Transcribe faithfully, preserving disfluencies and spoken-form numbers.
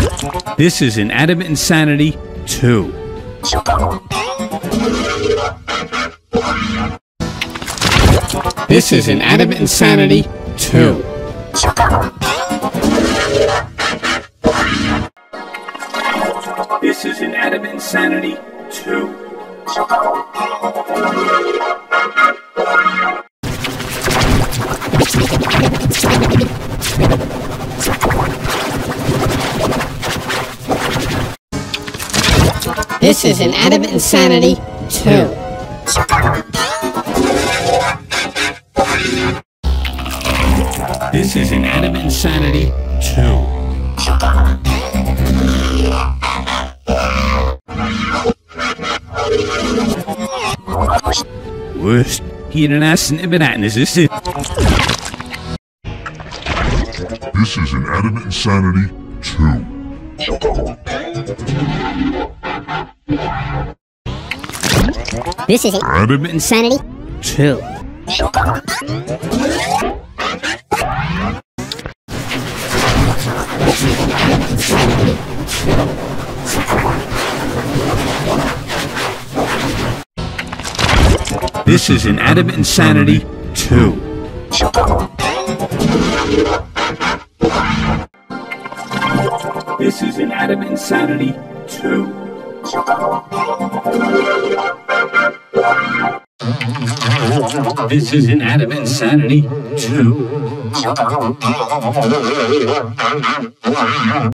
This is Inanimate Insanity two. This is Inanimate Insanity two. This is Inanimate Insanity two. This is Inanimate Insanity two. This is Inanimate Insanity two. Worst. Hier een assen en bananen is it. This is Inanimate Insanity two. This is Inanimate Insanity two. This is Inanimate Insanity two. This is Inanimate Insanity two. This is Inanimate Insanity two.